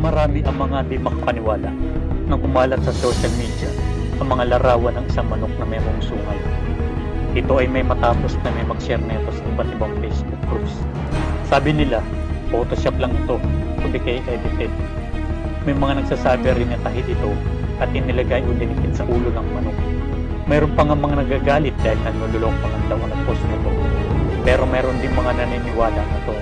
marami ang mga di makapaniwala nang kumalat sa social media ang mga larawan ng isang manok na mayroong sungay. Ito ay may matapos na may mag-share nito sa iba't ibang Facebook groups. Sabi nila, Photoshop lang ito, kundi kaya edited. May mga nagsasabi rin na kahit ito at inilagay o dinikit sa ulo ng manok. Mayroon pa nga mga nagagalit dahil nanluloko lang daw ang nag-post nito. Pero mayroon din mga naniniwala na ito.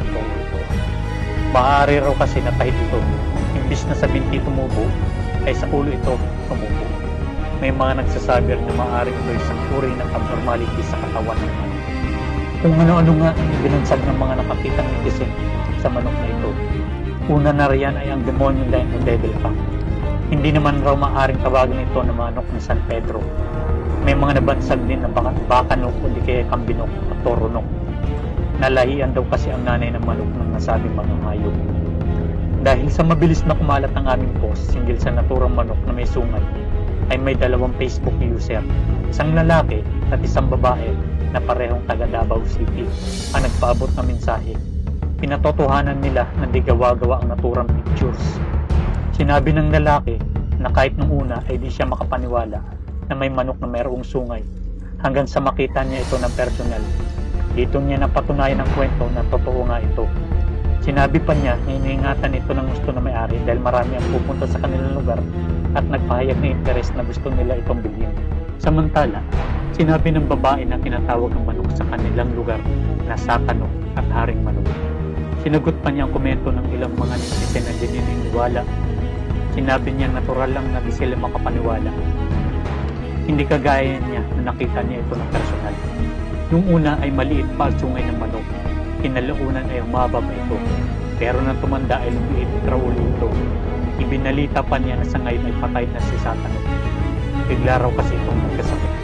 Maaari raw kasi na kahit ito, imbis na sa binti tumubo, ay sa ulo ito tumubo. May mga nagsasabi rin na maaari ito isang uri ng abnormality sa katawan ng manok. Kung ano-ano nga ang binunsag ng mga nakakitang netizen sa manok na ito. Una na riyan ay ang demonyo line o devil pack. Hindi naman raw maaaring tawagan ito na manok ng San Pedro. May mga nabansag din na bakanok o di kaya kambinok at toronok. Nalahian daw kasi ang nanay ng manok ng nasabing mga hayop. Dahil sa mabilis na kumalat ang aming post singgil sa naturang manok na may sungay, ay may dalawang Facebook user, isang lalaki at isang babae na parehong taga Davao City ang nagpaabot ng mensahe. Pinatotohanan nila na di gawa-gawa ang naturang pictures. Sinabi ng lalaki na kahit nung una ay di siya makapaniwala na may manok na mayroong sungay hanggang sa makita niya ito ng personal. Dito niya napatunayan ang kwento na totoo nga ito. Sinabi pa niya na iniingatan ito ng gusto na may-ari dahil marami ang pupunta sa kanilang lugar at nagpahayag na interes na gusto nila itong bilhin. Samantala, sinabi ng babae na tinatawag ng manok sa kanilang lugar na Satanok at Haring Manok. Sinagot pa niya ang komento ng ilang mga netizen na dininiwala. Sinabi niya natural lang na di sila makapaniwala. Hindi kagaya niya na nakita niya ito ng personal. Nung una ay maliit pa ang sungay ng manok. Kinalaunan ay humaba pa ito. Pero nang tumanda ay lumiit raw uli ito. Ibinalita pa niya na sa ngayon ay patay na si Satanok. Bigla raw kasi itong nagkasakit.